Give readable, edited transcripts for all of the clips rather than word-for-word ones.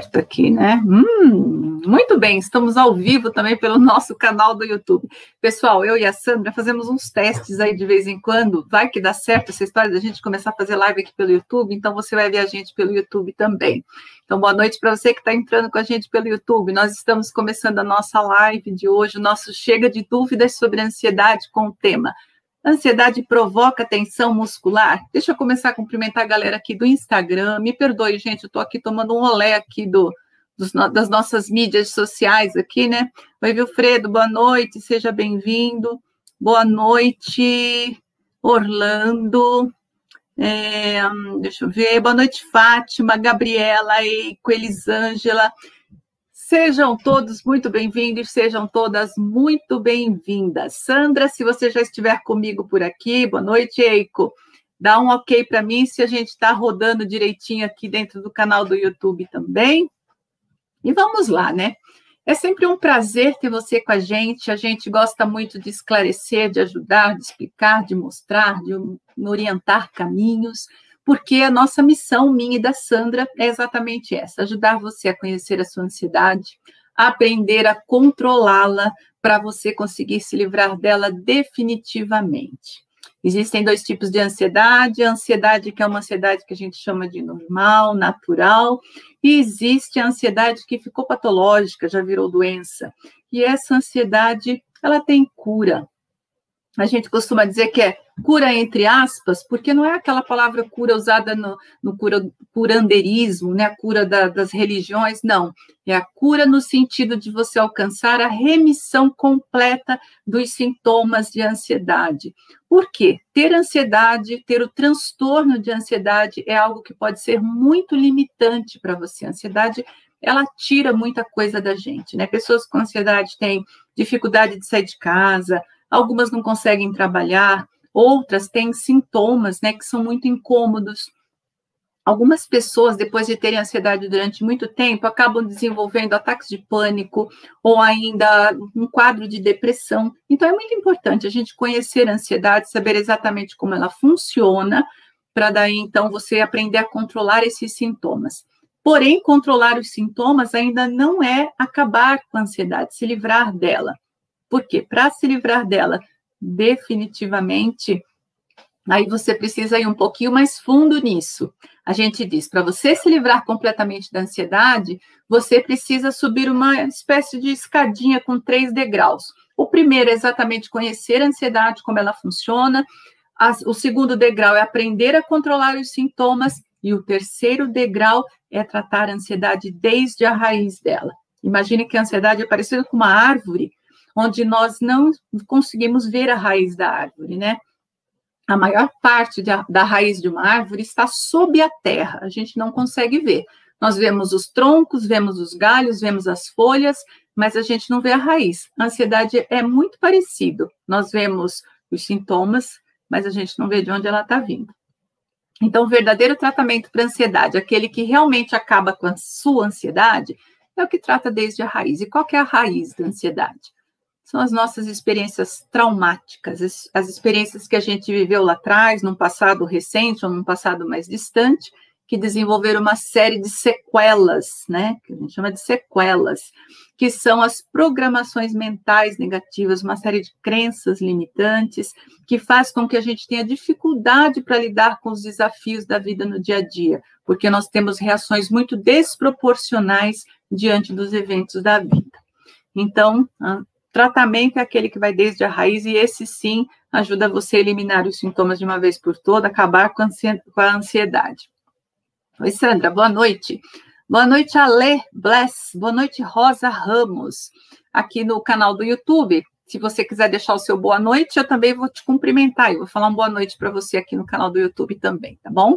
certo aqui, né? Muito bem, estamos ao vivo também pelo nosso canal do YouTube. Pessoal, eu e a Sandra fazemos uns testes aí de vez em quando, vai que dá certo essa história da gente começar a fazer live aqui pelo YouTube, então você vai ver a gente pelo YouTube também. Então, boa noite para você que está entrando com a gente pelo YouTube. Nós estamos começando a nossa live de hoje, o nosso Chega de Dúvidas sobre Ansiedade com o tema Ansiedade provoca tensão muscular? Deixa eu começar a cumprimentar a galera aqui do Instagram. Me perdoe, gente, eu estou aqui tomando um olé aqui das nossas mídias sociais aqui, né? Oi, Wilfredo, boa noite, seja bem-vindo. Boa noite, Orlando. Deixa eu ver. Boa noite, Fátima, Gabriela, Eiko, Elisângela. Sejam todos muito bem-vindos, sejam todas muito bem-vindas. Sandra, se você já estiver comigo por aqui, boa noite, Eiko. Dá um ok para mim se a gente está rodando direitinho aqui dentro do canal do YouTube também. E vamos lá, né? É sempre um prazer ter você com a gente gosta muito de esclarecer, de ajudar, de explicar, de mostrar, de orientar caminhos, porque a nossa missão, minha e da Sandra, é exatamente essa, ajudar você a conhecer a sua ansiedade, a aprender a controlá-la para você conseguir se livrar dela definitivamente. Existem dois tipos de ansiedade, a ansiedade que é uma ansiedade que a gente chama de normal, natural, e existe a ansiedade que ficou patológica, já virou doença, e essa ansiedade, ela tem cura. A gente costuma dizer que é cura entre aspas, porque não é aquela palavra cura usada no curanderismo, né? A cura das religiões, não. É a cura no sentido de você alcançar a remissão completa dos sintomas de ansiedade. Por quê? Ter ansiedade, ter o transtorno de ansiedade é algo que pode ser muito limitante para você. A ansiedade, ela tira muita coisa da gente, né? Pessoas com ansiedade têm dificuldade de sair de casa, algumas não conseguem trabalhar, outras têm sintomas, né, que são muito incômodos. Algumas pessoas, depois de terem ansiedade durante muito tempo, acabam desenvolvendo ataques de pânico ou ainda um quadro de depressão. Então, é muito importante a gente conhecer a ansiedade, saber exatamente como ela funciona, para daí, então, você aprender a controlar esses sintomas. Porém, controlar os sintomas ainda não é acabar com a ansiedade, se livrar dela. Por quê? Para se livrar dela definitivamente, aí você precisa ir um pouquinho mais fundo nisso. A gente diz, para você se livrar completamente da ansiedade, você precisa subir uma espécie de escadinha com 3 degraus. O primeiro é exatamente conhecer a ansiedade, como ela funciona. O segundo degrau é aprender a controlar os sintomas. E o terceiro degrau é tratar a ansiedade desde a raiz dela. Imagine que a ansiedade é parecida com uma árvore, onde nós não conseguimos ver a raiz da árvore, né? A maior parte da raiz de uma árvore está sob a terra, a gente não consegue ver. Nós vemos os troncos, vemos os galhos, vemos as folhas, mas a gente não vê a raiz. A ansiedade é muito parecido. Nós vemos os sintomas, mas a gente não vê de onde ela está vindo. Então, o verdadeiro tratamento para a ansiedade, aquele que realmente acaba com a sua ansiedade, é o que trata desde a raiz. E qual que é a raiz da ansiedade? São as nossas experiências traumáticas, as experiências que a gente viveu lá atrás, num passado recente ou num passado mais distante, que desenvolveram uma série de sequelas, né? Que a gente chama de sequelas, que são as programações mentais negativas, uma série de crenças limitantes, que faz com que a gente tenha dificuldade para lidar com os desafios da vida no dia a dia, porque nós temos reações muito desproporcionais diante dos eventos da vida. Então, tratamento é aquele que vai desde a raiz, e esse sim ajuda você a eliminar os sintomas de uma vez por todas, acabar com a ansiedade. Oi, Sandra, boa noite. Boa noite, Ale Bless. Boa noite, Rosa Ramos. Aqui no canal do YouTube, se você quiser deixar o seu boa noite, eu também vou te cumprimentar. Eu vou falar uma boa noite para você aqui no canal do YouTube também, tá bom?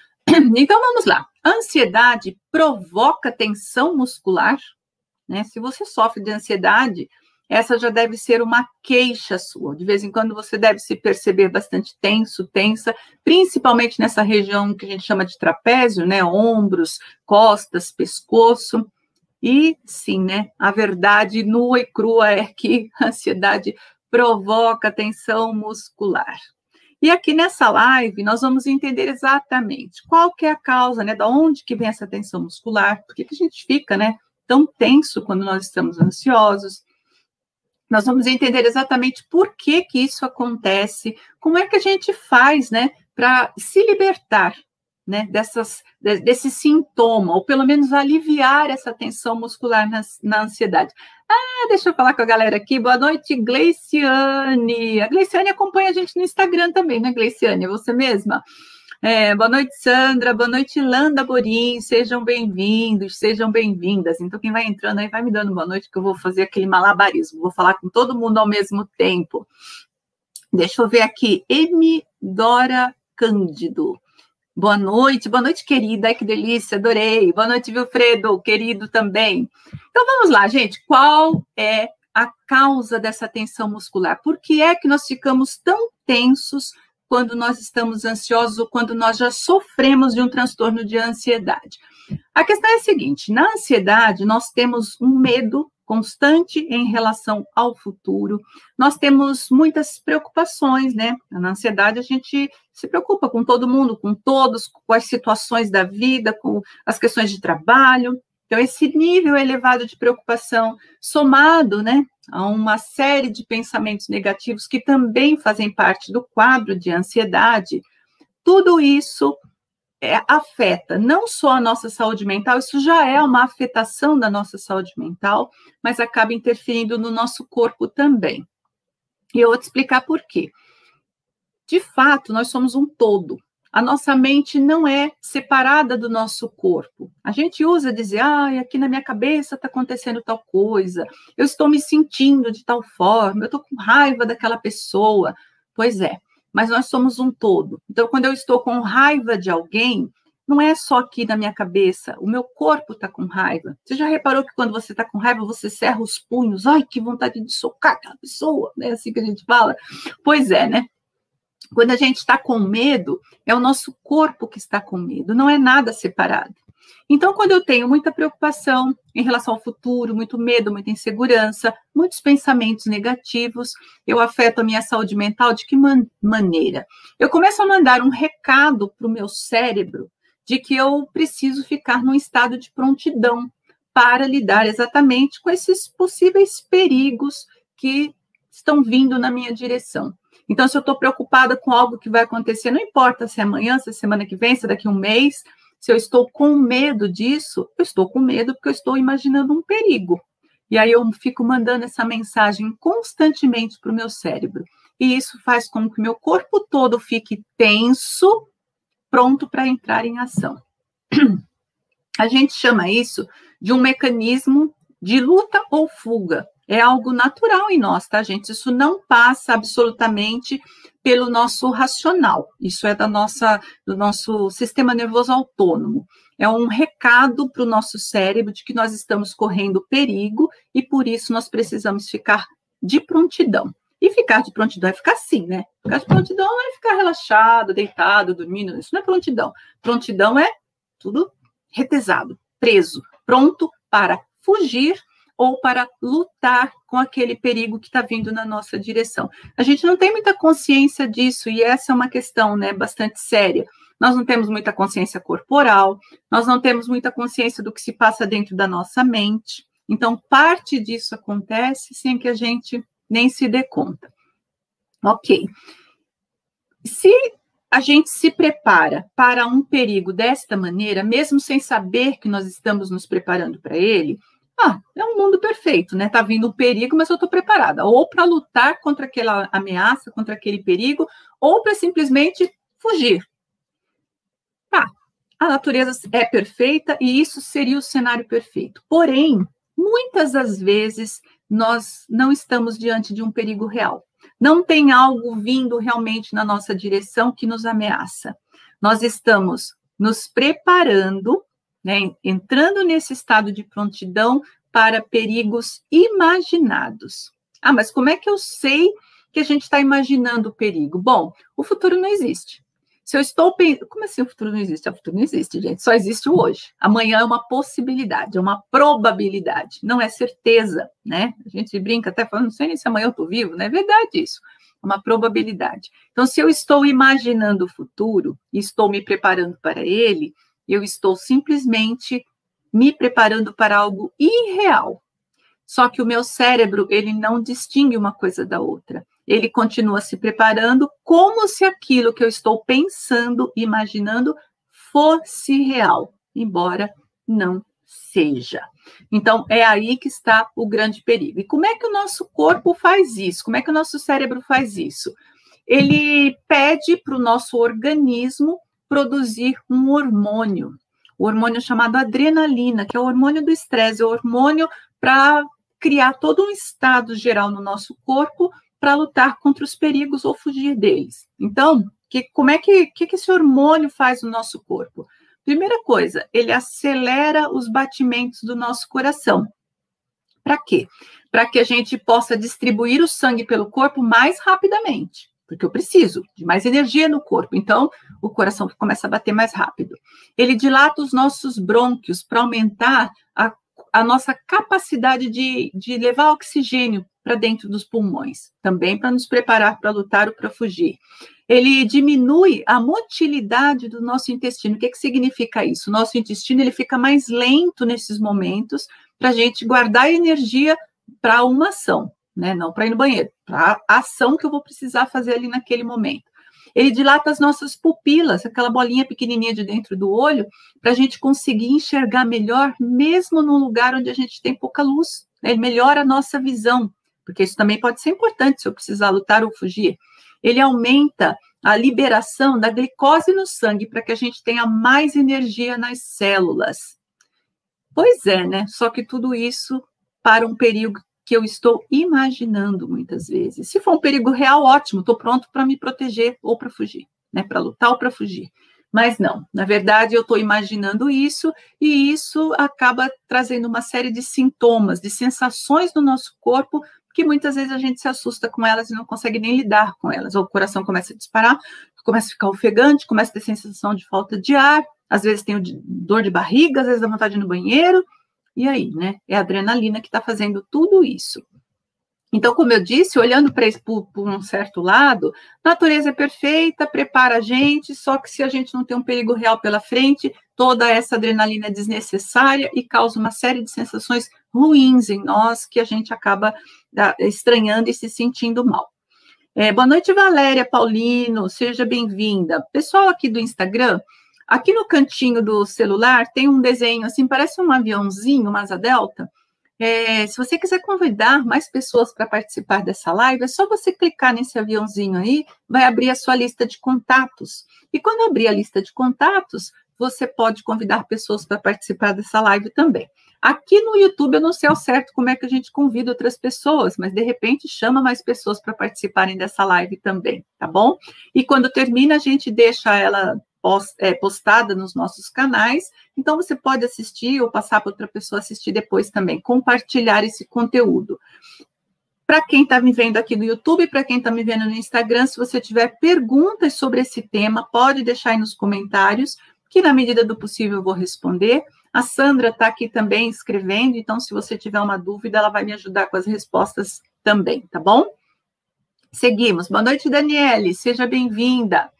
Então, vamos lá. A ansiedade provoca tensão muscular, né? Se você sofre de ansiedade, essa já deve ser uma queixa sua. De vez em quando você deve se perceber bastante tenso, tensa, principalmente nessa região que a gente chama de trapézio, né? Ombros, costas, pescoço. E sim, né? A verdade nua e crua é que a ansiedade provoca tensão muscular. E aqui nessa live, nós vamos entender exatamente qual que é a causa, né? Da onde que vem essa tensão muscular, por que que a gente fica, né, tão tenso quando nós estamos ansiosos. Nós vamos entender exatamente por que que isso acontece, como é que a gente faz, né, para se libertar, né, desse sintoma, ou pelo menos aliviar essa tensão muscular na ansiedade. Deixa eu falar com a galera aqui. Boa noite, Gleiciane. A Gleiciane acompanha a gente no Instagram também, né, Gleiciane? É você mesma? Boa noite, Sandra. Boa noite, Landa Borim. Sejam bem-vindos, sejam bem-vindas. Então, quem vai entrando aí, vai me dando boa noite, que eu vou fazer aquele malabarismo. Vou falar com todo mundo ao mesmo tempo. Deixa eu ver aqui. Dora Cândido. Boa noite, querida. Ai, que delícia, adorei. Boa noite, Wilfredo, querido também. Então, vamos lá, gente. Qual é a causa dessa tensão muscular? Por que é que nós ficamos tão tensos quando nós estamos ansiosos ou quando nós já sofremos de um transtorno de ansiedade? A questão é a seguinte: na ansiedade, nós temos um medo constante em relação ao futuro, nós temos muitas preocupações, né? Na ansiedade, a gente se preocupa com todo mundo, com todos, com as situações da vida, com as questões de trabalho. Então, esse nível elevado de preocupação, somado, né, a uma série de pensamentos negativos que também fazem parte do quadro de ansiedade, tudo isso afeta não só a nossa saúde mental, isso já é uma afetação da nossa saúde mental, mas acaba interferindo no nosso corpo também. E eu vou te explicar por quê. De fato, nós somos um todo. A nossa mente não é separada do nosso corpo. A gente usa dizer, aqui na minha cabeça está acontecendo tal coisa, eu estou me sentindo de tal forma, eu estou com raiva daquela pessoa. Pois é, mas nós somos um todo. Então, quando eu estou com raiva de alguém, não é só aqui na minha cabeça, o meu corpo está com raiva. Você já reparou que quando você está com raiva, você cerra os punhos? Ai, que vontade de socar aquela pessoa, né? Assim que a gente fala. Pois é, né? Quando a gente está com medo, é o nosso corpo que está com medo, não é nada separado. Então, quando eu tenho muita preocupação em relação ao futuro, muito medo, muita insegurança, muitos pensamentos negativos, eu afeto a minha saúde mental de que maneira? Eu começo a mandar um recado para o meu cérebro de que eu preciso ficar num estado de prontidão para lidar exatamente com esses possíveis perigos que estão vindo na minha direção. Então, se eu estou preocupada com algo que vai acontecer, não importa se é amanhã, se é semana que vem, se é daqui a um mês, se eu estou com medo disso, eu estou com medo porque eu estou imaginando um perigo. E aí eu fico mandando essa mensagem constantemente para o meu cérebro. E isso faz com que o meu corpo todo fique tenso, pronto para entrar em ação. A gente chama isso de um mecanismo de luta ou fuga. É algo natural em nós, tá, gente? Isso não passa absolutamente pelo nosso racional. Isso é do nosso sistema nervoso autônomo. É um recado para o nosso cérebro de que nós estamos correndo perigo e, por isso, nós precisamos ficar de prontidão. E ficar de prontidão é ficar assim, né? Ficar de prontidão não é ficar relaxado, deitado, dormindo. Isso não é prontidão. Prontidão é tudo retesado, preso, pronto para fugir ou para lutar com aquele perigo que está vindo na nossa direção. A gente não tem muita consciência disso, e essa é uma questão, né, bastante séria. Nós não temos muita consciência corporal, nós não temos muita consciência do que se passa dentro da nossa mente. Então, parte disso acontece sem que a gente nem se dê conta. Ok. Se a gente se prepara para um perigo desta maneira, mesmo sem saber que nós estamos nos preparando para ele, é um mundo perfeito, né? Tá vindo um perigo, mas eu estou preparada. Ou para lutar contra aquela ameaça, contra aquele perigo, ou para simplesmente fugir. A natureza é perfeita e isso seria o cenário perfeito. Porém, muitas das vezes, nós não estamos diante de um perigo real. Não tem algo vindo realmente na nossa direção que nos ameaça. Nós estamos nos preparando, né, entrando nesse estado de prontidão para perigos imaginados. Mas como é que eu sei que a gente está imaginando o perigo? Bom, o futuro não existe. Se eu estou pensando... Como assim o futuro não existe? O futuro não existe, gente. Só existe o hoje. Amanhã é uma possibilidade, é uma probabilidade. Não é certeza, né? A gente brinca até falando, não sei nem se amanhã eu estou vivo, não é verdade isso. uma probabilidade. Então, se eu estou imaginando o futuro e estou me preparando para ele, eu estou simplesmente me preparando para algo irreal. Só que o meu cérebro, ele não distingue uma coisa da outra. Ele continua se preparando como se aquilo que eu estou pensando, imaginando, fosse real, embora não seja. Então, é aí que está o grande perigo. E como é que o nosso corpo faz isso? Como é que o nosso cérebro faz isso? Ele pede para o nosso organismo produzir um hormônio. O hormônio chamado adrenalina, que é o hormônio do estresse, é o hormônio para criar todo um estado geral no nosso corpo para lutar contra os perigos ou fugir deles. Então, como é que esse hormônio faz no nosso corpo? Primeira coisa, ele acelera os batimentos do nosso coração. Para quê? Para que a gente possa distribuir o sangue pelo corpo mais rapidamente, porque eu preciso de mais energia no corpo, então o coração começa a bater mais rápido. Ele dilata os nossos brônquios para aumentar a nossa capacidade de levar oxigênio para dentro dos pulmões, também para nos preparar para lutar ou para fugir. Ele diminui a motilidade do nosso intestino. O que significa isso? O nosso intestino ele fica mais lento nesses momentos para a gente guardar energia para uma ação, né? Não para ir no banheiro, para a ação que eu vou precisar fazer ali naquele momento. Ele dilata as nossas pupilas, aquela bolinha pequenininha de dentro do olho, para a gente conseguir enxergar melhor, mesmo num lugar onde a gente tem pouca luz. Ele melhora a nossa visão, porque isso também pode ser importante se eu precisar lutar ou fugir. Ele aumenta a liberação da glicose no sangue para que a gente tenha mais energia nas células. Pois é, né? Só que tudo isso para um perigo que eu estou imaginando muitas vezes. Se for um perigo real, ótimo, estou pronto para me proteger ou para fugir, né? Para lutar ou para fugir. Mas não, na verdade eu estou imaginando isso e isso acaba trazendo uma série de sintomas, de sensações no nosso corpo que muitas vezes a gente se assusta com elas e não consegue nem lidar com elas. Ou o coração começa a disparar, começa a ficar ofegante, começa a ter sensação de falta de ar, às vezes tem dor de barriga, às vezes dá vontade de ir no banheiro. E aí, né? É a adrenalina que está fazendo tudo isso. Então, como eu disse, olhando para isso por um certo lado, a natureza é perfeita, prepara a gente, só que se a gente não tem um perigo real pela frente, toda essa adrenalina é desnecessária e causa uma série de sensações ruins em nós que a gente acaba estranhando e se sentindo mal. Boa noite, Valéria Paulino, seja bem-vinda. Pessoal aqui do Instagram, aqui no cantinho do celular tem um desenho assim, parece um aviãozinho, uma asa delta. Se você quiser convidar mais pessoas para participar dessa live, é só você clicar nesse aviãozinho aí, vai abrir a sua lista de contatos. E quando abrir a lista de contatos, você pode convidar pessoas para participar dessa live também. Aqui no YouTube, eu não sei ao certo como é que a gente convida outras pessoas, mas de repente chama mais pessoas para participarem dessa live também, tá bom? E quando termina, a gente deixa ela postada nos nossos canais, então você pode assistir ou passar para outra pessoa assistir depois também, compartilhar esse conteúdo. Para quem está me vendo aqui no YouTube, para quem está me vendo no Instagram, se você tiver perguntas sobre esse tema, pode deixar aí nos comentários, que na medida do possível eu vou responder. A Sandra está aqui também escrevendo, então se você tiver uma dúvida, ela vai me ajudar com as respostas também, tá bom? Seguimos. Boa noite, Daniele, seja bem-vinda.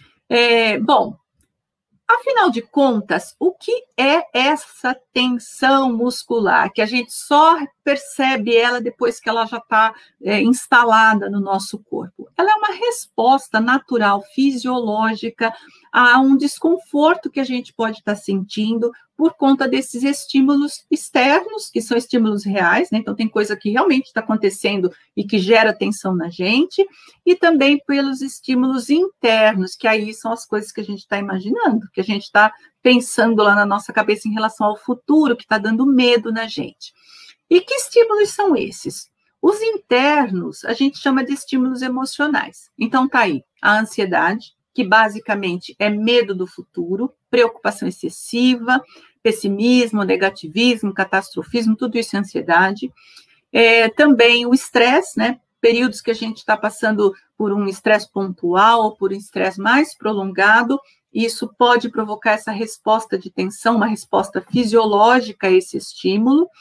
Bom, afinal de contas, o que é essa tensão muscular? Que a gente só percebe ela depois que ela já está instalada no nosso corpo. Ela é uma resposta natural, fisiológica, a um desconforto que a gente pode estar sentindo por conta desses estímulos externos, que são estímulos reais, né? Então tem coisa que realmente está acontecendo e que gera tensão na gente, e também pelos estímulos internos, que aí são as coisas que a gente está imaginando, que a gente está pensando lá na nossa cabeça em relação ao futuro, que está dando medo na gente. E que estímulos são esses? Os internos, a gente chama de estímulos emocionais. Então tá aí a ansiedade, que basicamente é medo do futuro, preocupação excessiva, pessimismo, negativismo, catastrofismo, tudo isso é ansiedade. Também o estresse, né? Períodos que a gente está passando por um estresse pontual ou por um estresse mais prolongado, isso pode provocar essa resposta de tensão, uma resposta fisiológica a esse estímulo.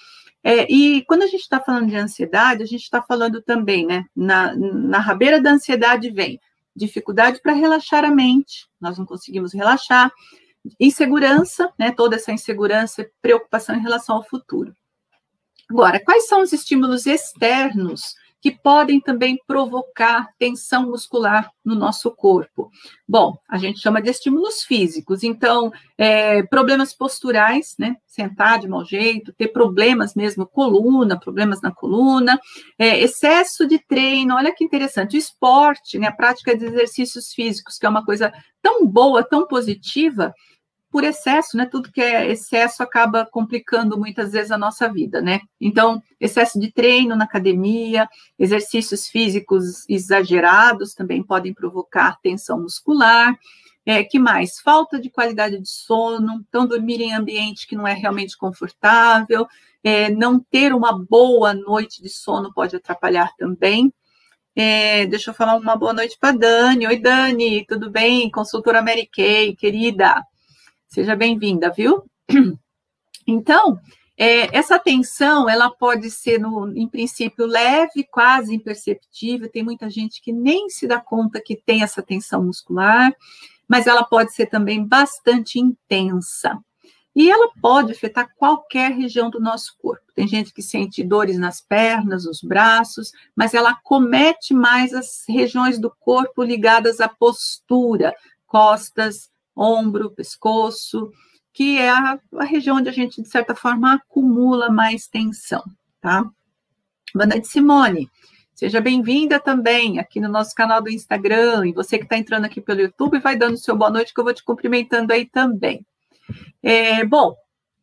E quando a gente está falando de ansiedade, a gente está falando também, né? Na rabeira da ansiedade vem dificuldade para relaxar a mente, nós não conseguimos relaxar, insegurança, né? Toda essa insegurança e preocupação em relação ao futuro. Agora, quais são os estímulos externos que podem também provocar tensão muscular no nosso corpo? Bom, a gente chama de estímulos físicos, então, problemas posturais, né? Sentar de mau jeito, ter problemas mesmo, problemas na coluna, excesso de treino, olha que interessante, o esporte, né? A prática de exercícios físicos, que é uma coisa tão boa, tão positiva, por excesso, né? Tudo que é excesso acaba complicando muitas vezes a nossa vida, né? Então, excesso de treino na academia, exercícios físicos exagerados também podem provocar tensão muscular. Que mais? Falta de qualidade de sono, então dormir em ambiente que não é realmente confortável, não ter uma boa noite de sono pode atrapalhar também. Deixa eu falar uma boa noite para a Dani. Oi, Dani, tudo bem? Consultora Mary Kay, querida. Seja bem-vinda, viu? Então, essa tensão, ela pode ser, em princípio, leve, quase imperceptível. Tem muita gente que nem se dá conta que tem essa tensão muscular, mas ela pode ser também bastante intensa. E ela pode afetar qualquer região do nosso corpo. Tem gente que sente dores nas pernas, nos braços, mas ela acomete mais as regiões do corpo ligadas à postura, costas, ombro, pescoço, que é a região onde a gente, de certa forma, acumula mais tensão, tá? Boa noite, Simone. Seja bem-vinda também aqui no nosso canal do Instagram, e você que está entrando aqui pelo YouTube, vai dando seu boa noite, que eu vou te cumprimentando aí também. Bom,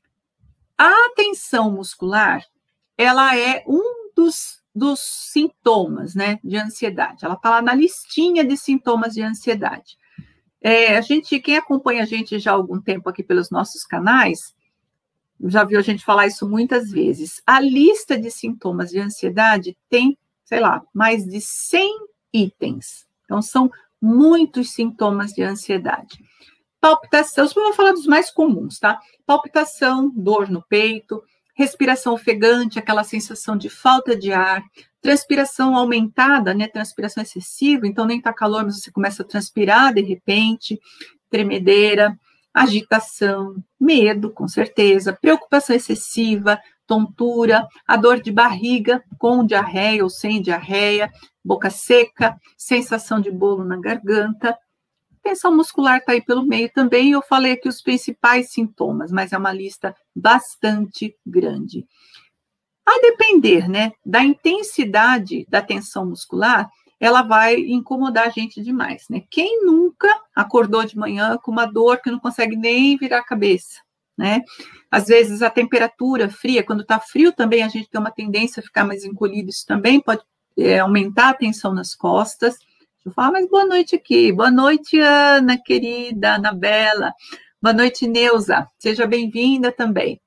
a tensão muscular, ela é um dos sintomas, né, de ansiedade. Ela está lá na listinha de sintomas de ansiedade. Quem acompanha a gente já há algum tempo aqui pelos nossos canais, já viu a gente falar isso muitas vezes. A lista de sintomas de ansiedade tem, sei lá, mais de 100 itens. Então, são muitos sintomas de ansiedade. Palpitação, eu vou falar dos mais comuns, tá? Palpitação, dor no peito, respiração ofegante, aquela sensação de falta de ar, transpiração aumentada, né? Transpiração excessiva, então nem tá calor, mas você começa a transpirar de repente, tremedeira, agitação, medo, com certeza, preocupação excessiva, tontura, a dor de barriga com diarreia ou sem diarreia, boca seca, sensação de bolo na garganta. Tensão muscular está aí pelo meio também, eu falei aqui os principais sintomas, mas é uma lista bastante grande. A depender, né, da intensidade da tensão muscular, ela vai incomodar a gente demais, né? Quem nunca acordou de manhã com uma dor que não consegue nem virar a cabeça, né? Às vezes a temperatura fria, quando está frio também a gente tem uma tendência a ficar mais encolhido, isso também pode aumentar a tensão nas costas. Eu falo, mas boa noite aqui. Boa noite, Ana, querida, Anabela. Boa noite, Neuza. Seja bem-vinda também.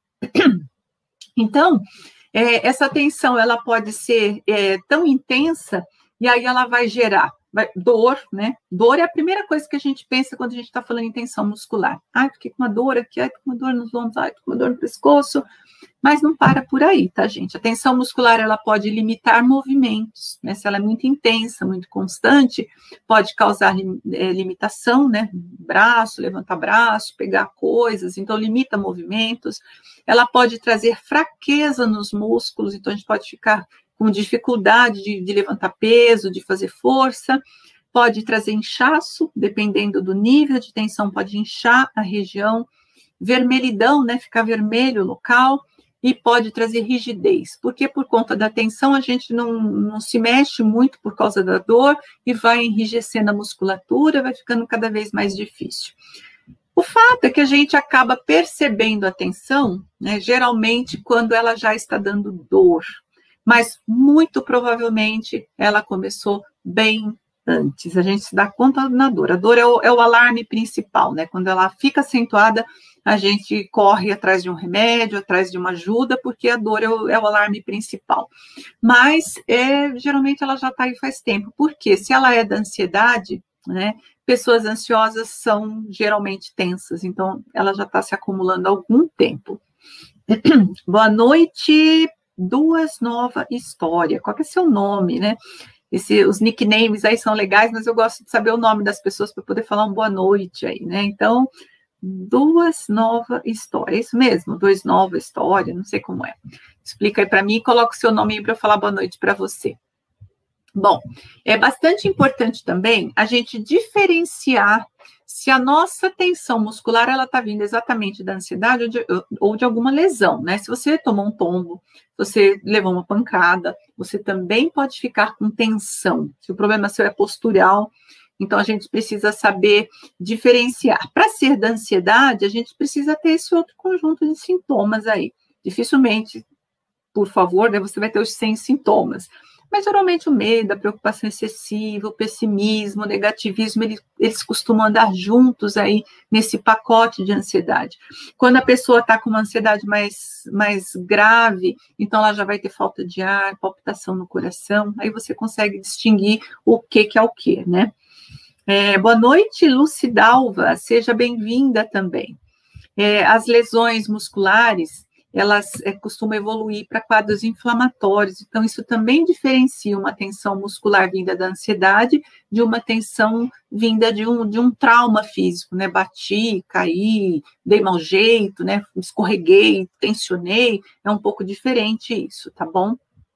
Então, essa tensão, ela pode ser tão intensa, e aí ela vai gerar dor, né? Dor é a primeira coisa que a gente pensa quando a gente está falando em tensão muscular. Ai, fiquei com uma dor aqui, ai, tô com uma dor nos ombros, ai, tô com uma dor no pescoço. Mas não para por aí, tá, gente? A tensão muscular, ela pode limitar movimentos, né? Se ela é muito intensa, muito constante, pode causar limitação, né? Braço, levantar braço, pegar coisas, então limita movimentos. Ela pode trazer fraqueza nos músculos, então a gente pode ficar com dificuldade de levantar peso, de fazer força. Pode trazer inchaço, dependendo do nível de tensão, pode inchar a região. Vermelhidão, né? Ficar vermelho o local. E pode trazer rigidez, porque por conta da tensão a gente não se mexe muito por causa da dor e vai enrijecendo a musculatura, vai ficando cada vez mais difícil. O fato é que a gente acaba percebendo a tensão, né, geralmente quando ela já está dando dor, mas muito provavelmente ela começou bem antes. A gente se dá conta na dor. A dor é o alarme principal, né? Quando ela fica acentuada, a gente corre atrás de um remédio, atrás de uma ajuda, porque a dor é o alarme principal. Mas, geralmente, ela já está aí faz tempo. Porque se ela é da ansiedade, né, pessoas ansiosas são geralmente tensas, então ela já está se acumulando há algum tempo. Boa noite, Duas Nova História. Qual que é seu nome, né? Os nicknames aí são legais, mas eu gosto de saber o nome das pessoas para poder falar uma boa noite aí, né? Então, Duas Nova História. É isso mesmo? Duas Nova História, não sei como é. Explica aí para mim e coloca o seu nome aí para eu falar boa noite para você. Bom, é bastante importante também a gente diferenciar se a nossa tensão muscular ela está vindo exatamente da ansiedade ou de alguma lesão, né? Se você tomou um tombo, você levou uma pancada, você também pode ficar com tensão. Se o problema seu é postural, então a gente precisa saber diferenciar. Para ser da ansiedade, a gente precisa ter esse outro conjunto de sintomas aí. Dificilmente, por favor, né, você vai ter os 100 sintomas. Mas, geralmente, o medo, a preocupação excessiva, o pessimismo, o negativismo, eles costumam andar juntos aí nesse pacote de ansiedade. Quando a pessoa está com uma ansiedade mais grave, então ela já vai ter falta de ar, palpitação no coração, aí você consegue distinguir o que é o que, né? Boa noite, Lucidalva, seja bem-vinda também. As lesões musculares, elas costumam evoluir para quadros inflamatórios, então isso também diferencia uma tensão muscular vinda da ansiedade de uma tensão vinda de um trauma físico, né? Bati, caí, dei mau jeito, né? Escorreguei, tensionei, é um pouco diferente isso, tá bom?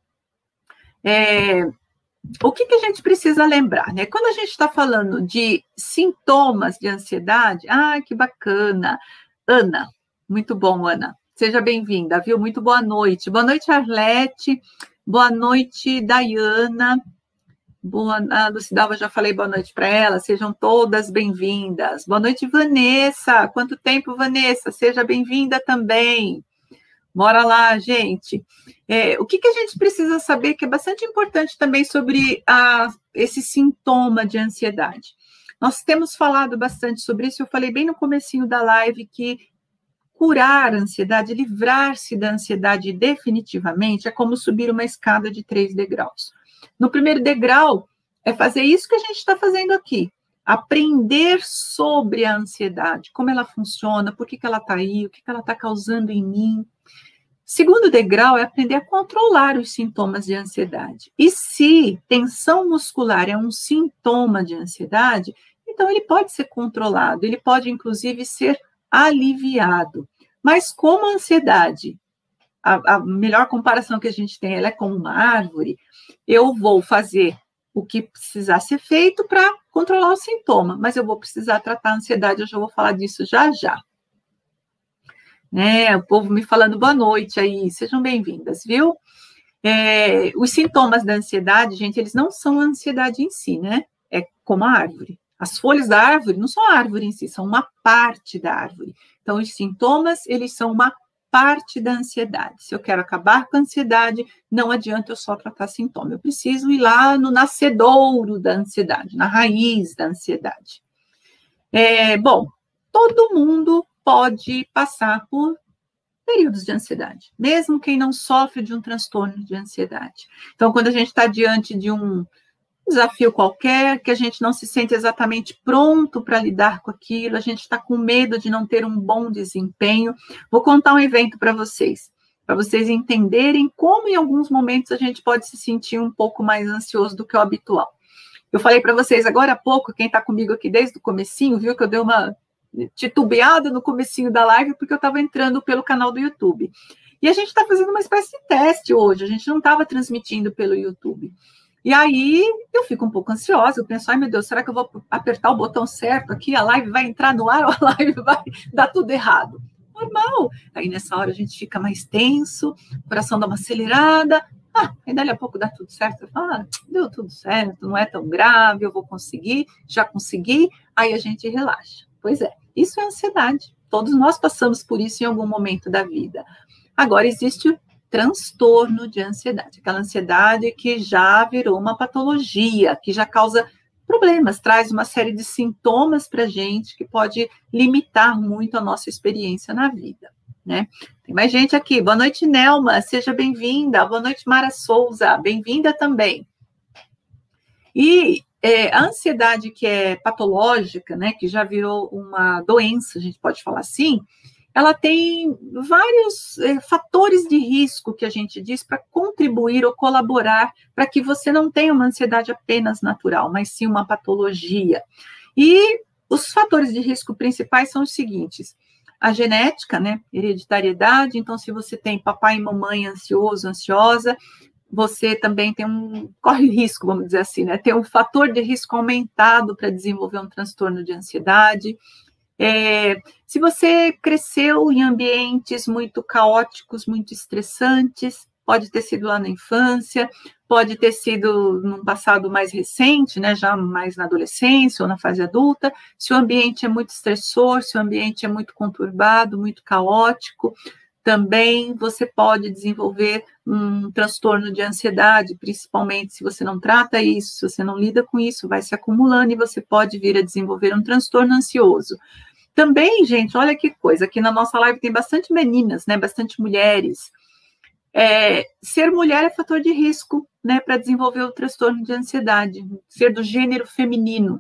O que a gente precisa lembrar, né? Quando a gente está falando de sintomas de ansiedade, que bacana, Ana, muito bom, Ana. Seja bem-vinda, viu? Muito boa noite. Boa noite, Arlete. Boa noite, Dayana. A Lucidalva, já falei boa noite para ela. Sejam todas bem-vindas. Boa noite, Vanessa. Quanto tempo, Vanessa? Seja bem-vinda também. Bora lá, gente. O que a gente precisa saber, que é bastante importante também sobre esse sintoma de ansiedade. Nós temos falado bastante sobre isso, eu falei bem no comecinho da live que curar a ansiedade, livrar-se da ansiedade definitivamente, é como subir uma escada de 3 degraus. No primeiro degrau, é fazer isso que a gente está fazendo aqui. Aprender sobre a ansiedade, como ela funciona, por que ela está aí, o que ela está causando em mim. Segundo degrau é aprender a controlar os sintomas de ansiedade. E se tensão muscular é um sintoma de ansiedade, então ele pode ser controlado, ele pode inclusive ser aliviado. Mas como a ansiedade, a melhor comparação que a gente tem, ela é como uma árvore, eu vou fazer o que precisar ser feito para controlar o sintoma, mas eu vou precisar tratar a ansiedade, eu já vou falar disso já já. O povo me falando boa noite aí, sejam bem-vindas, viu? Os sintomas da ansiedade, gente, eles não são a ansiedade em si, né? É como a árvore. As folhas da árvore não são a árvore em si, são uma parte da árvore. Então, os sintomas, eles são uma parte da ansiedade. Se eu quero acabar com a ansiedade, não adianta eu só tratar sintoma. Eu preciso ir lá no nascedouro da ansiedade, na raiz da ansiedade. Bom, todo mundo pode passar por períodos de ansiedade, mesmo quem não sofre de um transtorno de ansiedade. Então, quando a gente está diante de um desafio qualquer, que a gente não se sente exatamente pronto para lidar com aquilo, a gente está com medo de não ter um bom desempenho. Vou contar um evento para vocês entenderem como em alguns momentos a gente pode se sentir um pouco mais ansioso do que o habitual. Eu falei para vocês agora há pouco, quem está comigo aqui desde o comecinho, viu que eu dei uma titubeada no comecinho da live, porque eu estava entrando pelo canal do YouTube. E a gente está fazendo uma espécie de teste hoje, a gente não estava transmitindo pelo YouTube. E aí eu fico um pouco ansiosa, eu penso, ai meu Deus, será que eu vou apertar o botão certo aqui, a live vai entrar no ar ou a live vai dar tudo errado? Normal. Aí nessa hora a gente fica mais tenso, o coração dá uma acelerada, aí dali a pouco dá tudo certo, eu falo, deu tudo certo, não é tão grave, eu vou conseguir, já consegui, aí a gente relaxa. Pois é, isso é ansiedade, todos nós passamos por isso em algum momento da vida. Agora existe o transtorno de ansiedade, aquela ansiedade que já virou uma patologia, que já causa problemas, traz uma série de sintomas para a gente que pode limitar muito a nossa experiência na vida, né? Tem mais gente aqui. Boa noite, Nelma, seja bem-vinda. Boa noite, Mara Souza, bem-vinda também. E a ansiedade que é patológica, né, que já virou uma doença, a gente pode falar assim, ela tem vários fatores de risco, que a gente diz, para contribuir ou colaborar para que você não tenha uma ansiedade apenas natural, mas sim uma patologia. E os fatores de risco principais são os seguintes: a genética, né, hereditariedade. Então, se você tem papai e mamãe ansioso, ansiosa, você também corre risco, vamos dizer assim, né, tem um fator de risco aumentado para desenvolver um transtorno de ansiedade. Se você cresceu em ambientes muito caóticos, muito estressantes, pode ter sido lá na infância, pode ter sido num passado mais recente, né, já mais na adolescência ou na fase adulta. Se o ambiente é muito estressor, se o ambiente é muito conturbado, muito caótico, também você pode desenvolver um transtorno de ansiedade, principalmente se você não trata isso, se você não lida com isso, vai se acumulando e você pode vir a desenvolver um transtorno ansioso. Também, gente, olha que coisa, aqui na nossa live tem bastante meninas, né, bastante mulheres. Ser mulher é fator de risco, né, para desenvolver o transtorno de ansiedade, ser do gênero feminino.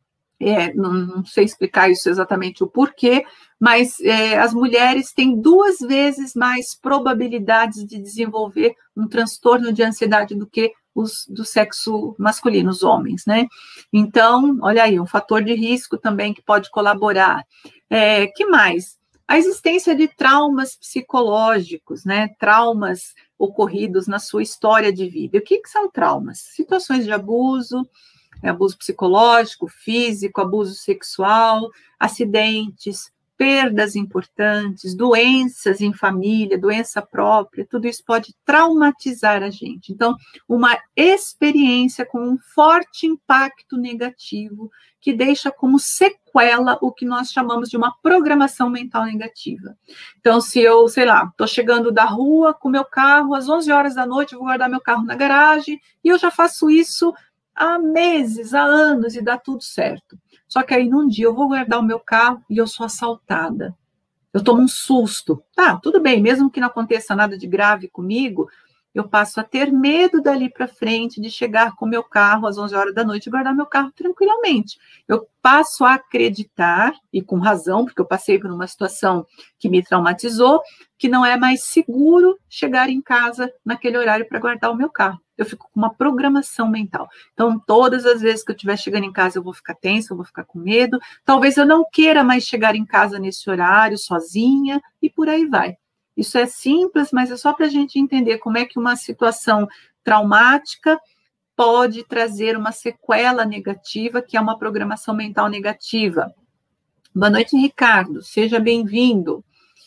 Não sei explicar isso exatamente o porquê, mas as mulheres têm 2 vezes mais probabilidades de desenvolver um transtorno de ansiedade do que os do sexo masculino, os homens, né? Então, olha aí, um fator de risco também que pode colaborar. Que mais? A existência de traumas psicológicos, né? Traumas ocorridos na sua história de vida. O que são traumas? Situações de abuso psicológico, físico, abuso sexual, acidentes, perdas importantes, doenças em família, doença própria, tudo isso pode traumatizar a gente. Então, uma experiência com um forte impacto negativo que deixa como sequela o que nós chamamos de uma programação mental negativa. Então, se eu, sei lá, estou chegando da rua com meu carro, às 11 horas da noite, eu vou guardar meu carro na garagem, e eu já faço isso há meses, há anos, e dá tudo certo. Só que aí, num dia, eu vou guardar o meu carro e eu sou assaltada. Eu tomo um susto. Tá, tudo bem, mesmo que não aconteça nada de grave comigo, eu passo a ter medo dali para frente de chegar com o meu carro às 11 horas da noite e guardar meu carro tranquilamente. Eu passo a acreditar, e com razão, porque eu passei por uma situação que me traumatizou, que não é mais seguro chegar em casa naquele horário para guardar o meu carro. Eu fico com uma programação mental. Então, todas as vezes que eu estiver chegando em casa, eu vou ficar tensa, eu vou ficar com medo. Talvez eu não queira mais chegar em casa nesse horário, sozinha, e por aí vai. Isso é simples, mas é só para a gente entender como é que uma situação traumática pode trazer uma sequela negativa, que é uma programação mental negativa. Boa noite, Ricardo. Seja bem-vindo.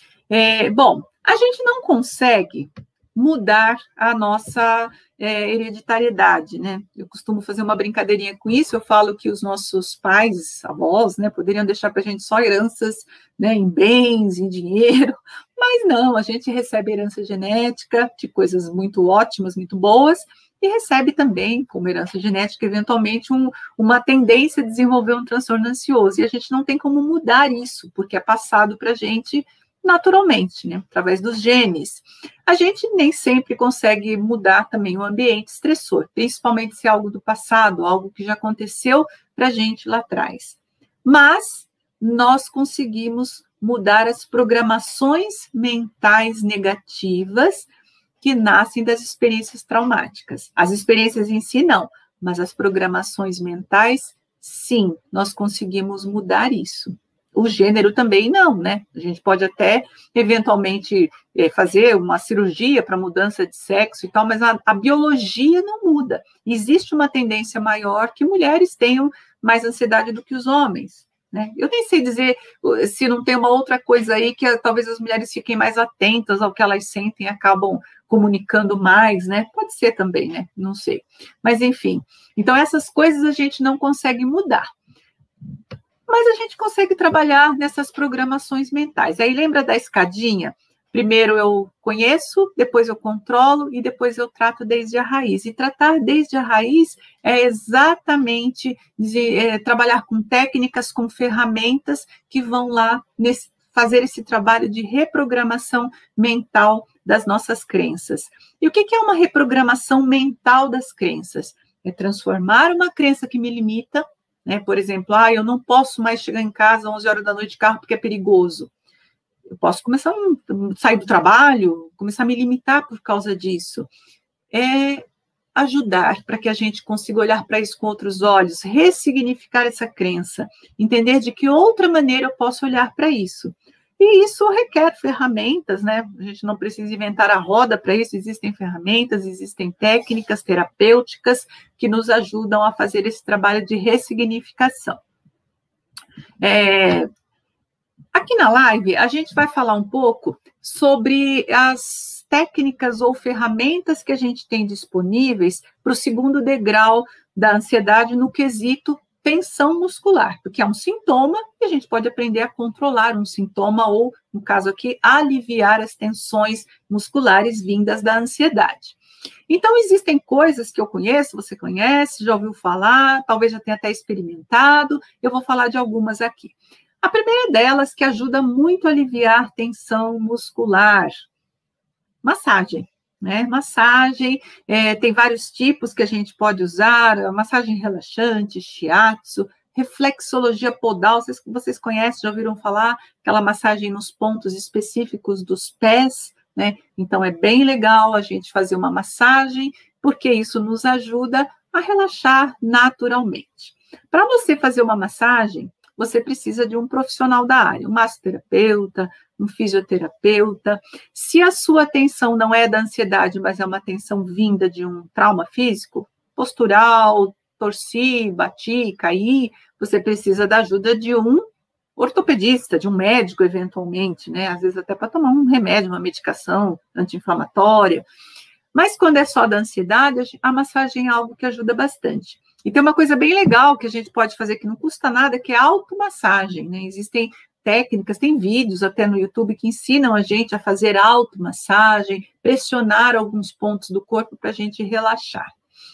Bom, a gente não consegue mudar a nossa hereditariedade, né? Eu costumo fazer uma brincadeirinha com isso, eu falo que os nossos pais, avós, né, poderiam deixar para a gente só heranças, né, em bens, em dinheiro, mas não, a gente recebe herança genética de coisas muito ótimas, muito boas, e recebe também, como herança genética, eventualmente, uma tendência a desenvolver um transtorno ansioso, e a gente não tem como mudar isso, porque é passado para a gente naturalmente, né, através dos genes. A gente nem sempre consegue mudar também o ambiente estressor, principalmente se é algo do passado, algo que já aconteceu para a gente lá atrás. Mas nós conseguimos mudar as programações mentais negativas que nascem das experiências traumáticas. As experiências em si, não, mas as programações mentais, sim, nós conseguimos mudar isso. O gênero também não, né? A gente pode até, eventualmente, fazer uma cirurgia para mudança de sexo e tal, mas a biologia não muda. Existe uma tendência maior que mulheres tenham mais ansiedade do que os homens, né? Eu nem sei dizer se não tem uma outra coisa aí que talvez as mulheres fiquem mais atentas ao que elas sentem e acabam comunicando mais, né? Pode ser também, né? Não sei. Mas, enfim. Então, essas coisas a gente não consegue mudar. Mas a gente consegue trabalhar nessas programações mentais. Aí lembra da escadinha? Primeiro eu conheço, depois eu controlo e depois eu trato desde a raiz. E tratar desde a raiz é exatamente trabalhar com técnicas, com ferramentas que vão lá fazer esse trabalho de reprogramação mental das nossas crenças. E o que é uma reprogramação mental das crenças? É transformar uma crença que me limita, né? Por exemplo, eu não posso mais chegar em casa às 11 horas da noite de carro porque é perigoso. eu posso começar a sair do trabalho, começar a me limitar por causa disso. É ajudar para que a gente consiga olhar para isso com outros olhos, ressignificar essa crença, entender de que outra maneira eu posso olhar para isso. E isso requer ferramentas, né? A gente não precisa inventar a roda para isso, existem ferramentas, existem técnicas terapêuticas que nos ajudam a fazer esse trabalho de ressignificação. Aqui na live, a gente vai falar um pouco sobre as técnicas ou ferramentas que a gente tem disponíveis para o segundo degrau da ansiedade no quesito tensão muscular, porque é um sintoma e a gente pode aprender a controlar um sintoma ou, no caso aqui, aliviar as tensões musculares vindas da ansiedade. Então, existem coisas que eu conheço, você conhece, já ouviu falar, talvez já tenha até experimentado, eu vou falar de algumas aqui. A primeira delas, que ajuda muito a aliviar tensão muscular, massagem, né? Massagem, tem vários tipos que a gente pode usar, massagem relaxante, shiatsu, reflexologia podal, vocês conhecem, já ouviram falar? Aquela massagem nos pontos específicos dos pés, né? Então, é bem legal a gente fazer uma massagem, porque isso nos ajuda a relaxar naturalmente. Para você fazer uma massagem, você precisa de um profissional da área, um massoterapeuta, um fisioterapeuta. Se a sua tensão não é da ansiedade, mas é uma tensão vinda de um trauma físico, postural, torci, bati, caí, você precisa da ajuda de um ortopedista, de um médico, eventualmente, né? Às vezes até para tomar um remédio, uma medicação anti-inflamatória. Mas quando é só da ansiedade, a massagem é algo que ajuda bastante. E tem uma coisa bem legal que a gente pode fazer que não custa nada, que é a automassagem, né? Existem técnicas, tem vídeos até no YouTube que ensinam a gente a fazer automassagem, pressionar alguns pontos do corpo para a gente relaxar.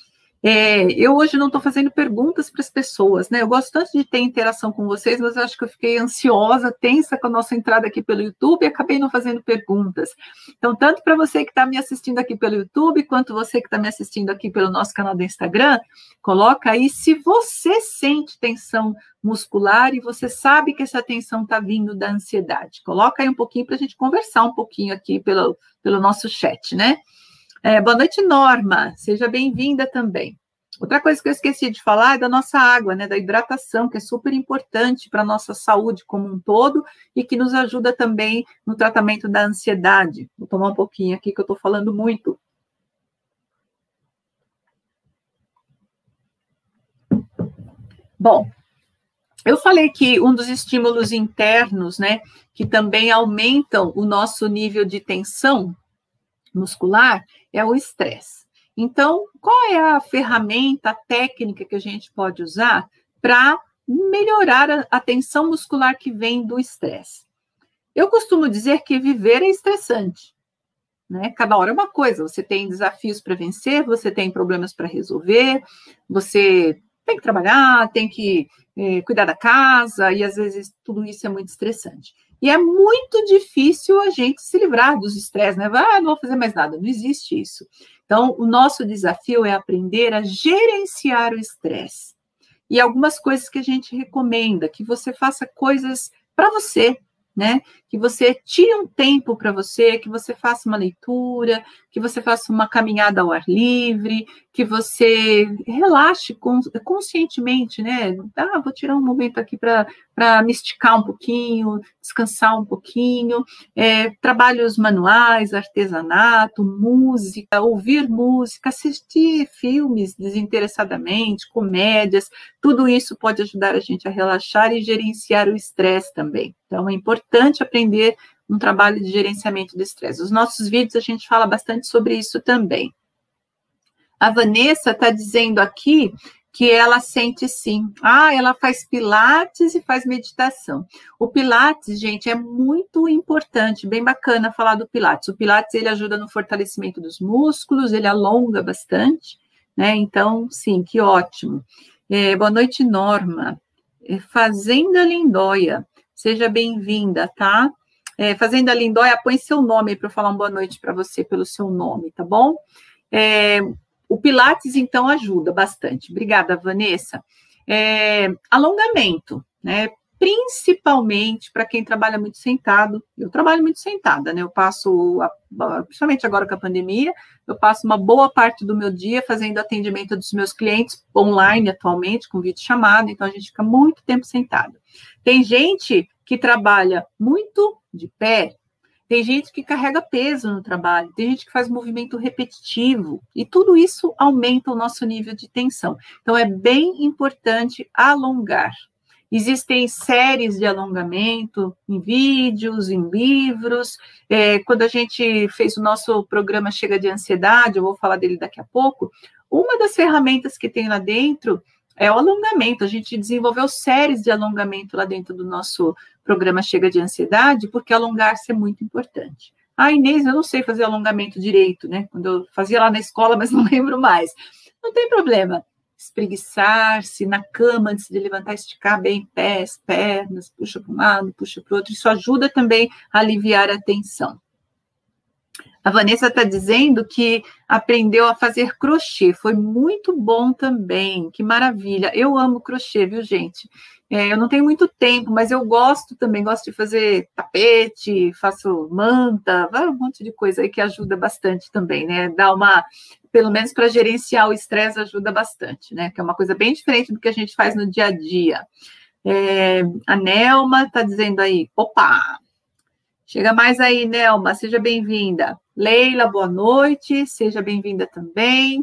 Eu hoje não estou fazendo perguntas para as pessoas, né? Eu gosto tanto de ter interação com vocês, mas eu acho que eu fiquei ansiosa, tensa com a nossa entrada aqui pelo YouTube e acabei não fazendo perguntas. Então, tanto para você que está me assistindo aqui pelo YouTube, quanto você que está me assistindo aqui pelo nosso canal do Instagram, coloca aí se você sente tensão muscular e você sabe que essa tensão está vindo da ansiedade. Coloca aí um pouquinho para a gente conversar um pouquinho aqui pelo nosso chat, né? Boa noite, Norma. Seja bem-vinda também. Outra coisa que eu esqueci de falar é da nossa água, né? Da hidratação, que é super importante para a nossa saúde como um todo e que nos ajuda também no tratamento da ansiedade. Vou tomar um pouquinho aqui que eu estou falando muito. Bom, eu falei que um dos estímulos internos, né, que também aumentam o nosso nível de tensão muscular é o estresse. Então, qual é a ferramenta, a técnica que a gente pode usar para melhorar a tensão muscular que vem do estresse? Eu costumo dizer que viver é estressante, né? Cada hora é uma coisa, você tem desafios para vencer, você tem problemas para resolver, você tem que trabalhar, tem que cuidar da casa, e às vezes tudo isso é muito estressante. E é muito difícil a gente se livrar dos estresses, né? Não vou fazer mais nada, não existe isso. Então, o nosso desafio é aprender a gerenciar o estresse. E algumas coisas que a gente recomenda, que você faça coisas para você, né? Que você tire um tempo para você, que você faça uma leitura, que você faça uma caminhada ao ar livre, que você relaxe conscientemente, né? Vou tirar um momento aqui para me esticar um pouquinho, descansar um pouquinho, trabalhos manuais, artesanato, música, ouvir música, assistir filmes desinteressadamente, comédias, tudo isso pode ajudar a gente a relaxar e gerenciar o estresse também. Então, é importante aprender um trabalho de gerenciamento do estresse. Os nossos vídeos a gente fala bastante sobre isso também. A Vanessa está dizendo aqui que ela sente sim. Ela faz pilates e faz meditação. O pilates, gente, é muito importante, bem bacana falar do pilates. O pilates, ele ajuda no fortalecimento dos músculos, ele alonga bastante, né? Então, sim, que ótimo. Boa noite, Norma. Fazenda Lindóia, seja bem-vinda, tá? Fazenda Lindóia, põe seu nome para eu falar uma boa noite para você pelo seu nome, tá bom? O Pilates, então, ajuda bastante. Obrigada, Vanessa. Alongamento, né? principalmente para quem trabalha muito sentado. Eu trabalho muito sentada, né? Eu passo, principalmente agora com a pandemia, eu passo uma boa parte do meu dia fazendo atendimento dos meus clientes online atualmente, com videochamada, então a gente fica muito tempo sentado. Tem gente que trabalha muito de pé, tem gente que carrega peso no trabalho, tem gente que faz movimento repetitivo, e tudo isso aumenta o nosso nível de tensão. Então, é bem importante alongar. Existem séries de alongamento em vídeos, em livros. Quando a gente fez o nosso programa Chega de Ansiedade, eu vou falar dele daqui a pouco, uma das ferramentas que tem lá dentro é o alongamento. A gente desenvolveu séries de alongamento lá dentro do nosso programa Chega de Ansiedade, porque alongar-se é muito importante. Ah, Inês, eu não sei fazer alongamento direito, né? Quando eu fazia lá na escola, mas não lembro mais. Não tem problema. Espreguiçar-se na cama antes de levantar, esticar bem pés, pernas, puxa para um lado, puxa para o outro. Isso ajuda também a aliviar a tensão. A Vanessa está dizendo que aprendeu a fazer crochê, foi muito bom também, que maravilha. Eu amo crochê, viu, gente? Eu não tenho muito tempo, mas eu gosto também, gosto de fazer tapete, faço manta, um monte de coisa aí que ajuda bastante também, né? Dá uma, pelo menos para gerenciar o estresse, ajuda bastante, né? Que é uma coisa bem diferente do que a gente faz no dia a dia. A Nelma está dizendo aí, opa! Chega mais aí, Nelma, seja bem-vinda. Leila, boa noite, seja bem-vinda também.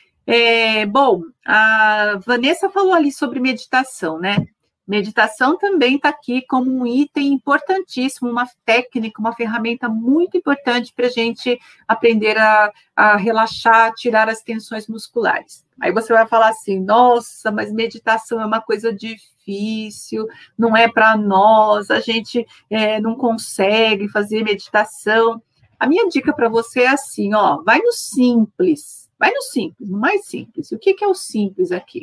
Bom, a Vanessa falou ali sobre meditação, né? Meditação também está aqui como um item importantíssimo, uma técnica, uma ferramenta muito importante para a gente aprender a relaxar, tirar as tensões musculares. Aí você vai falar assim, nossa, mas meditação é uma coisa difícil, não é para nós, a gente não consegue fazer meditação. A minha dica para você é assim, ó, vai no simples, no mais simples. O que é o simples aqui?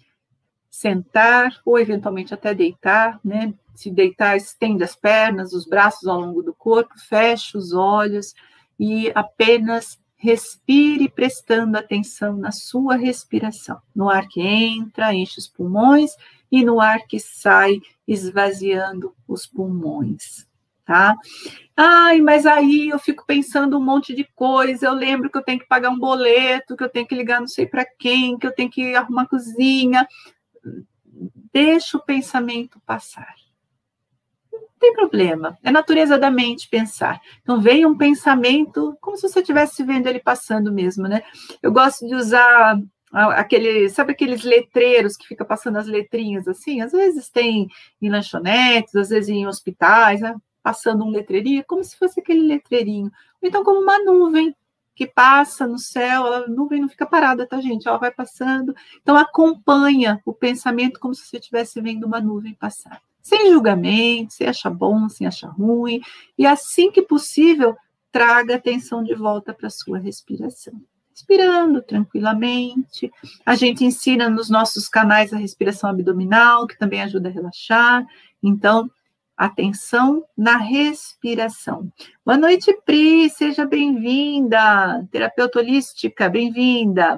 Sentar ou eventualmente até deitar, né? Se deitar, estende as pernas, os braços ao longo do corpo, fecha os olhos e apenas respire prestando atenção na sua respiração. No ar que entra, enche os pulmões e no ar que sai, esvaziando os pulmões, tá? Ai, mas aí eu fico pensando um monte de coisa, eu lembro que eu tenho que pagar um boleto, que eu tenho que ligar não sei para quem, que eu tenho que arrumar a cozinha. Deixa o pensamento passar. Não tem problema, é natureza da mente pensar. Então, vem um pensamento como se você estivesse vendo ele passando mesmo, né? Eu gosto de usar sabe aqueles letreiros que fica passando as letrinhas assim? Às vezes tem em lanchonetes, às vezes em hospitais, né? Passando um letreirinho, como se fosse aquele letreirinho. Ou então como uma nuvem que passa no céu, a nuvem não fica parada, tá, gente? Ela vai passando. Então, acompanha o pensamento como se você estivesse vendo uma nuvem passar. Sem julgamento, sem achar bom, sem achar ruim. E assim que possível, traga a atenção de volta para a sua respiração. Respirando tranquilamente. A gente ensina nos nossos canais a respiração abdominal, que também ajuda a relaxar. Então, atenção na respiração. Boa noite, Pri, seja bem-vinda. Terapeuta holística, bem-vinda.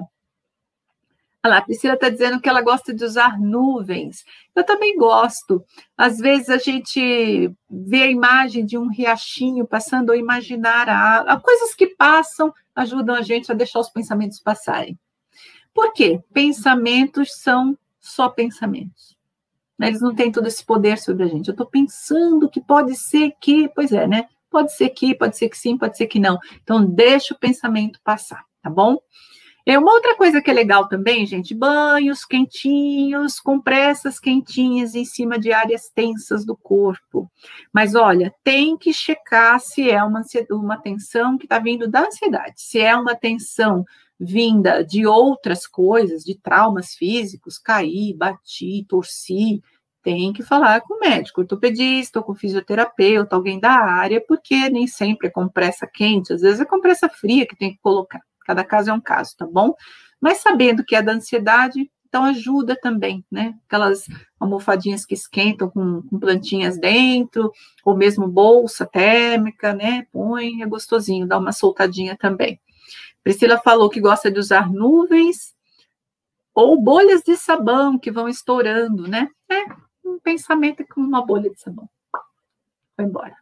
Olha lá, a Priscila está dizendo que ela gosta de usar nuvens. Eu também gosto. Às vezes a gente vê a imagem de um riachinho passando, ou imaginar coisas que passam ajudam a gente a deixar os pensamentos passarem. Por quê? Pensamentos são só pensamentos. Eles não têm todo esse poder sobre a gente. Eu estou pensando que pode ser que... Pois é, né? Pode ser que sim, pode ser que não. Então, deixa o pensamento passar, tá bom? Uma outra coisa que é legal também, gente, banhos quentinhos, compressas quentinhas em cima de áreas tensas do corpo. Mas, olha, tem que checar se é uma tensão que está vindo da ansiedade. Se é uma tensão vinda de outras coisas, de traumas físicos, caí, bati, torci, tem que falar com o médico, ortopedista, ou com o fisioterapeuta, alguém da área, porque nem sempre é compressa quente, às vezes é compressa fria que tem que colocar. Cada caso é um caso, tá bom? Mas sabendo que é da ansiedade, então ajuda também, né? Aquelas almofadinhas que esquentam com plantinhas dentro, ou mesmo bolsa térmica, né? Põe, é gostosinho, dá uma soltadinha também. Priscila falou que gosta de usar nuvens ou bolhas de sabão que vão estourando, né? um pensamento com uma bolha de sabão. Foi embora.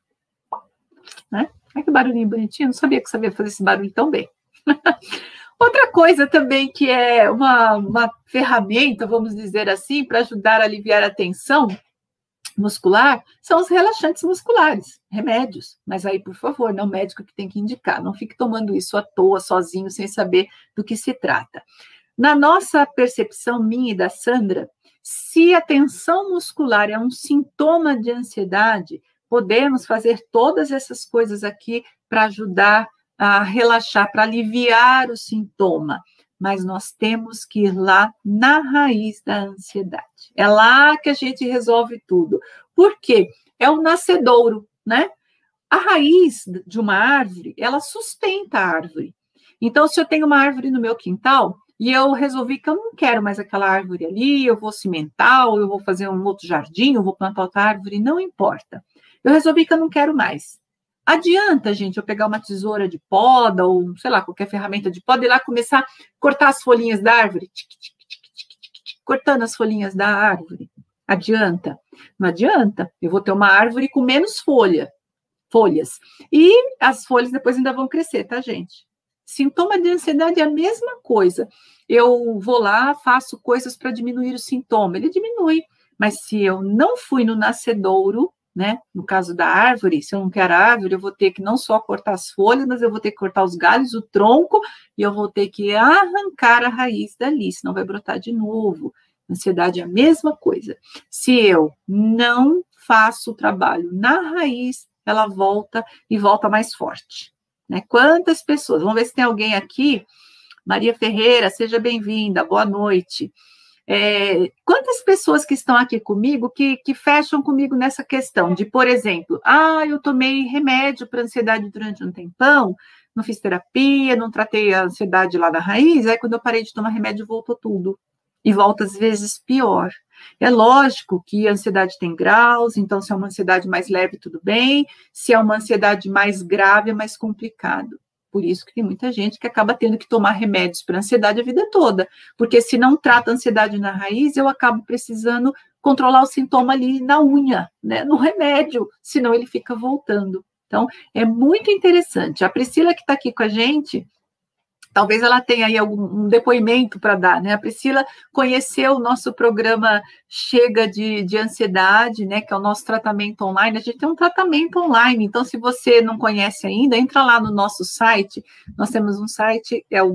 Né? Olha que barulhinho bonitinho, não sabia que sabia fazer esse barulho tão bem. Outra coisa também que é uma ferramenta, vamos dizer assim, para ajudar a aliviar a tensão muscular, são os relaxantes musculares, remédios. Mas aí, por favor, não é o médico que tem que indicar, não fique tomando isso à toa, sozinho, sem saber do que se trata. Na nossa percepção, minha e da Sandra, se a tensão muscular é um sintoma de ansiedade, podemos fazer todas essas coisas aqui para ajudar a relaxar, para aliviar o sintoma. Mas nós temos que ir lá na raiz da ansiedade. É lá que a gente resolve tudo. Por quê? É o nascedouro, né? A raiz de uma árvore, ela sustenta a árvore. Então, se eu tenho uma árvore no meu quintal e eu resolvi que eu não quero mais aquela árvore ali, eu vou cimentar, ou eu vou fazer um outro jardim, eu vou plantar outra árvore, não importa. Eu resolvi que eu não quero mais. Adianta, gente, eu pegar uma tesoura de poda ou, sei lá, qualquer ferramenta de poda e lá começar a cortar as folhinhas da árvore, cortando as folhinhas da árvore. Adianta? Não adianta. Eu vou ter uma árvore com menos folhas. E as folhas depois ainda vão crescer, tá, gente? Sintoma de ansiedade é a mesma coisa. Eu vou lá, faço coisas para diminuir o sintoma. Ele diminui. Mas se eu não fui no nascedouro, né? No caso da árvore, se eu não quero árvore, eu vou ter que não só cortar as folhas, mas eu vou ter que cortar os galhos, o tronco, e eu vou ter que arrancar a raiz dali, senão vai brotar de novo. Ansiedade é a mesma coisa. Se eu não faço o trabalho na raiz, ela volta e volta mais forte. Né? Quantas pessoas? Vamos ver se tem alguém aqui. Maria Ferreira, seja bem-vinda, boa noite. Quantas pessoas que estão aqui comigo que fecham comigo nessa questão de, por exemplo, eu tomei remédio para ansiedade durante um tempão, não fiz terapia, não tratei a ansiedade lá da raiz, aí quando eu parei de tomar remédio voltou tudo. E volta às vezes pior. É lógico que a ansiedade tem graus, então se é uma ansiedade mais leve, tudo bem, se é uma ansiedade mais grave, é mais complicado. Por isso que tem muita gente que acaba tendo que tomar remédios para ansiedade a vida toda, porque se não trata a ansiedade na raiz, eu acabo precisando controlar o sintoma ali na unha, né, no remédio, senão ele fica voltando. Então, é muito interessante. A Priscila que está aqui com a gente, talvez ela tenha aí algum depoimento para dar, né? A Priscila conheceu o nosso programa Chega de Ansiedade, né? Que é o nosso tratamento online. A gente tem um tratamento online, então se você não conhece ainda, entra lá no nosso site. Nós temos um site, é o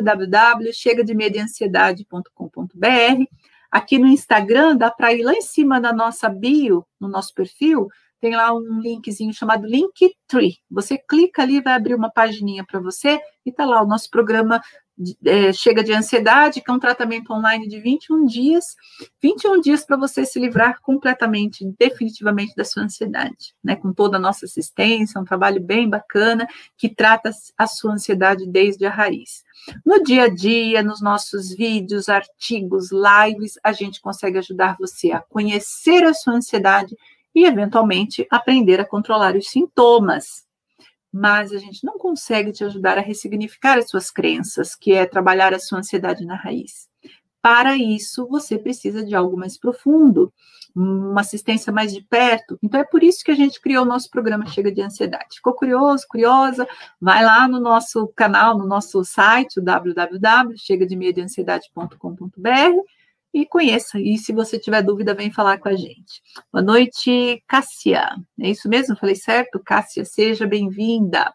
www.chegademediansiedade.com.br. Aqui no Instagram, dá para ir lá em cima da nossa bio, no nosso perfil, tem lá um linkzinho chamado Linktree. Você clica ali, vai abrir uma pagininha para você e está lá o nosso programa Chega de Ansiedade, que é um tratamento online de 21 dias. 21 dias para você se livrar completamente, definitivamente da sua ansiedade, né? Com toda a nossa assistência, um trabalho bem bacana que trata a sua ansiedade desde a raiz. No dia a dia, nos nossos vídeos, artigos, lives, a gente consegue ajudar você a conhecer a sua ansiedade e, eventualmente, aprender a controlar os sintomas. Mas a gente não consegue te ajudar a ressignificar as suas crenças, que é trabalhar a sua ansiedade na raiz. Para isso, você precisa de algo mais profundo, uma assistência mais de perto. Então, é por isso que a gente criou o nosso programa Chega de Ansiedade. Ficou curioso, curiosa? Vai lá no nosso canal, no nosso site, www.chegademediansiedade.com.br, e conheça. E se você tiver dúvida, vem falar com a gente. Boa noite, Cássia. É isso mesmo? Falei certo? Cássia, seja bem-vinda.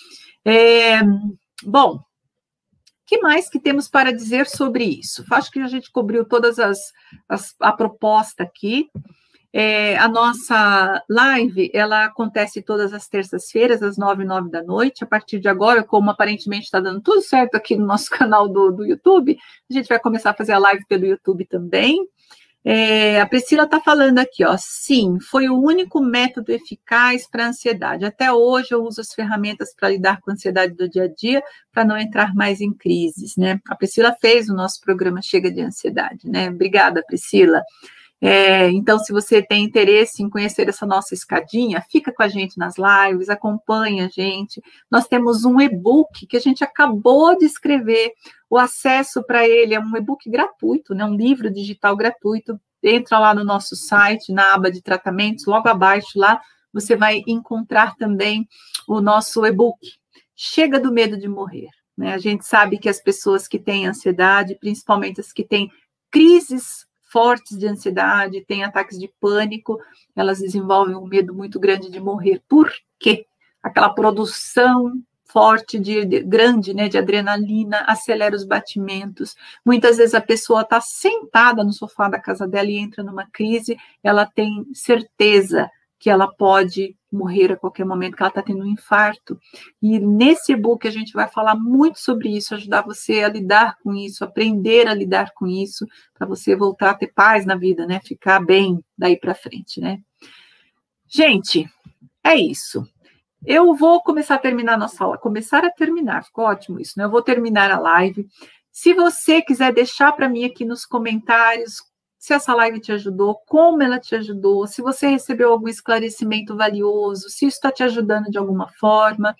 Bom, o que mais que temos para dizer sobre isso? Acho que a gente cobriu todas a proposta aqui. A nossa live, ela acontece todas as terças-feiras, às 9h, 9h. A partir de agora, como aparentemente está dando tudo certo aqui no nosso canal do YouTube, a gente vai começar a fazer a live pelo YouTube também. A Priscila está falando aqui, ó, sim, foi o único método eficaz para a ansiedade. Até hoje eu uso as ferramentas para lidar com a ansiedade do dia a dia, para não entrar mais em crises, né? A Priscila fez o nosso programa Chega de Ansiedade, né? Obrigada, Priscila. Então, se você tem interesse em conhecer essa nossa escadinha, fica com a gente nas lives, acompanha a gente. Nós temos um e-book que a gente acabou de escrever. O acesso para ele é um e-book gratuito, né? Um livro digital gratuito. entra lá no nosso site, na aba de tratamentos, logo abaixo lá, você vai encontrar também o nosso e-book, Chega do Medo de Morrer. Né? A gente sabe que as pessoas que têm ansiedade, principalmente as que têm crises fortes de ansiedade, têm ataques de pânico, elas desenvolvem um medo muito grande de morrer. Por quê? Aquela produção forte, grande, né, de adrenalina, acelera os batimentos. Muitas vezes a pessoa está sentada no sofá da casa dela e entra numa crise, ela tem certeza que ela pode morrer a qualquer momento, que ela está tendo um infarto. E nesse e-book a gente vai falar muito sobre isso, ajudar você a lidar com isso, aprender a lidar com isso, para você voltar a ter paz na vida, né? Ficar bem daí para frente, né? Gente, é isso. Eu vou começar a terminar a nossa aula. Começar a terminar, ficou ótimo isso, né? Eu vou terminar a live. Se você quiser deixar para mim aqui nos comentários se essa live te ajudou, como ela te ajudou, se você recebeu algum esclarecimento valioso, se isso está te ajudando de alguma forma,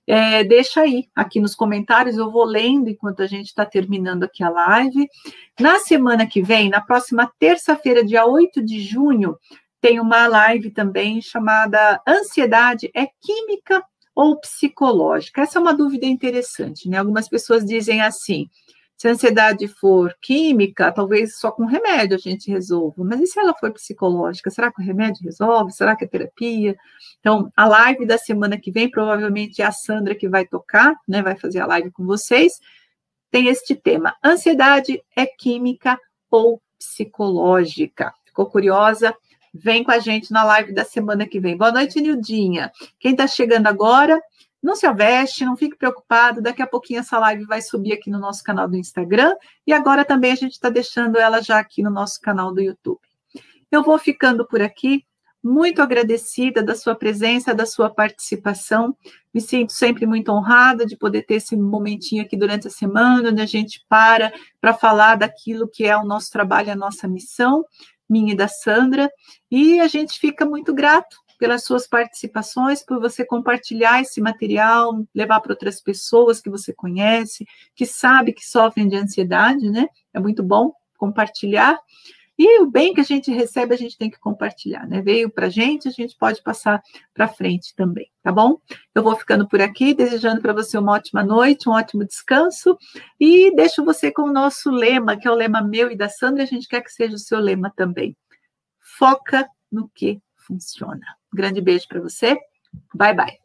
deixa aí, aqui nos comentários, eu vou lendo enquanto a gente está terminando aqui a live. Na semana que vem, na próxima terça-feira, dia 8 de junho, tem uma live também chamada Ansiedade é Química ou Psicológica? Essa é uma dúvida interessante, né? Algumas pessoas dizem assim, se a ansiedade for química, talvez só com remédio a gente resolva. Mas e se ela for psicológica? Será que o remédio resolve? Será que é terapia? Então, a live da semana que vem, provavelmente é a Sandra que vai tocar, né? Vai fazer a live com vocês. Tem este tema: ansiedade é química ou psicológica? Ficou curiosa? Vem com a gente na live da semana que vem. Boa noite, Nildinha. Quem está chegando agora, não se aveste, não fique preocupado, daqui a pouquinho essa live vai subir aqui no nosso canal do Instagram, e agora também a gente está deixando ela já aqui no nosso canal do YouTube. Eu vou ficando por aqui, muito agradecida da sua presença, da sua participação, me sinto sempre muito honrada de poder ter esse momentinho aqui durante a semana, onde a gente para falar daquilo que é o nosso trabalho, a nossa missão, minha e da Sandra, e a gente fica muito grato pelas suas participações, por você compartilhar esse material, levar para outras pessoas que você conhece, que sabe que sofrem de ansiedade, né? É muito bom compartilhar. E o bem que a gente recebe, a gente tem que compartilhar, né? Veio para a gente pode passar para frente também, tá bom? Eu vou ficando por aqui, desejando para você uma ótima noite, um ótimo descanso, e deixo você com o nosso lema, que é o lema meu e da Sandra, a gente quer que seja o seu lema também. Foca no que funciona. Grande beijo para você. Bye, bye.